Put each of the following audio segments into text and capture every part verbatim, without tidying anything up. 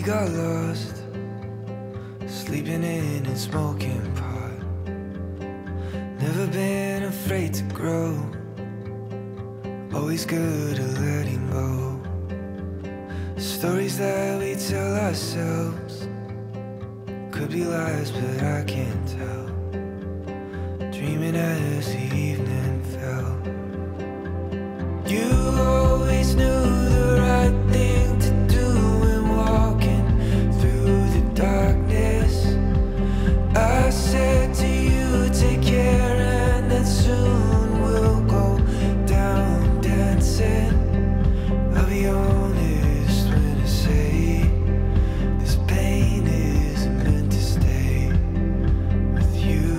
got lost, sleeping in and smoking pot. Never been afraid to grow, always good at letting go. Stories that we tell ourselves could be lies, but I can't tell. Dreaming as the evening fell. You always knew the right thing to do when walking through the darkness. I said to you, take care and that soon we'll go down dancing. I'll be honest when I say this pain isn't meant to stay with you.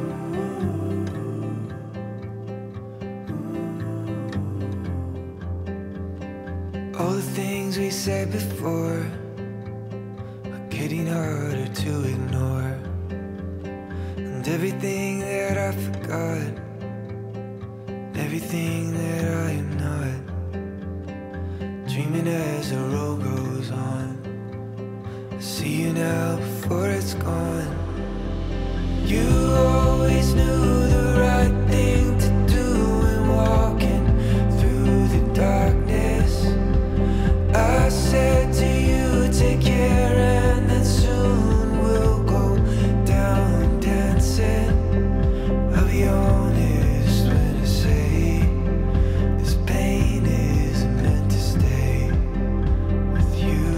All the things we said before are getting harder to ignore, and everything that I forgot, everything that I am not. Dreaming as the road goes on, I see you now before it's gone. You always knew the right thing to do when walking through the darkness. I said to you, take care and then soon we'll go down dancing. I'll be honest when I say this pain isn't meant to stay with you.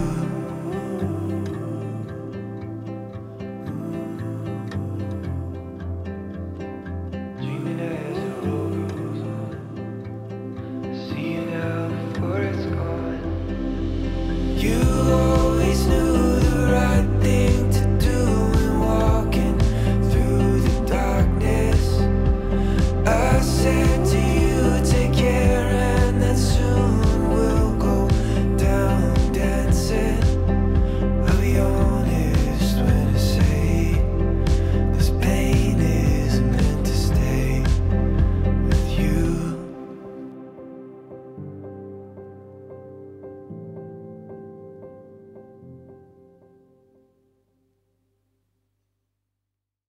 Dreaming as the road goes on, I see you now before it's gone. You always knew the right thing to do when walking through the darkness. I said to you,